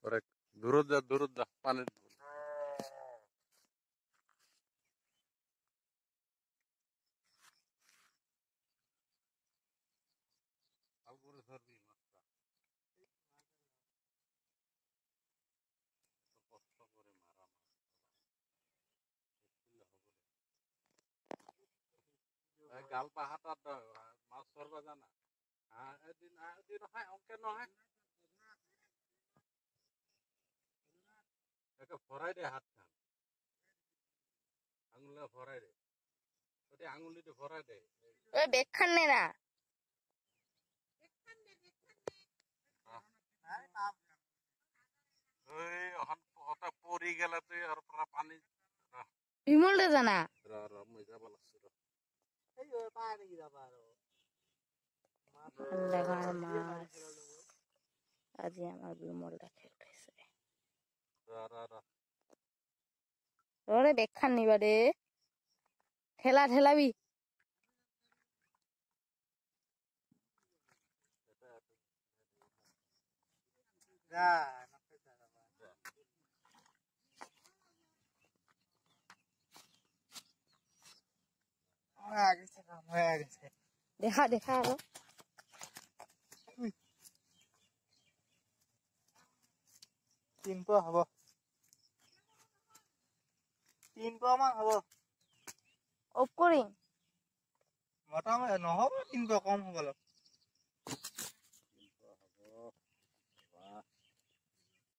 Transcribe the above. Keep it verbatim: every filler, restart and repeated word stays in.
ওরে দূরত যা দূরত যা পানি আলগুরে ধরবি মাছটা এত কষ্ট করে মারা মাছ গাল পাহাটা মাছ ধরবা জানা হ্যাঁ এদিন এদিন হয় অঙ্কে নয় একে ফরাই দে হাত খান আঙুলে ফরাই দে ওটি আঙুলিতে ফরাই দে ওই বেখান নে না ওই হন ওটা পরি গেলে তুই আর পুরা পানি বিমল দে জানা র র মই যাব লাগছে র এই ওই পারে কি যাবা আর লাগার মাছ আজি আমার বিমল দেখে উঠেছে র র র ওরে বেখান নিবা রে ঠেলা ঠেলাবি যা নাতে যাবা হয়ে গেছে কাম হয়ে গেছে দেখা দেখা আলো তিন পা হব তিন পা মান হব অফ করি মোটামুটি নহব তিন পা কম হব অলপ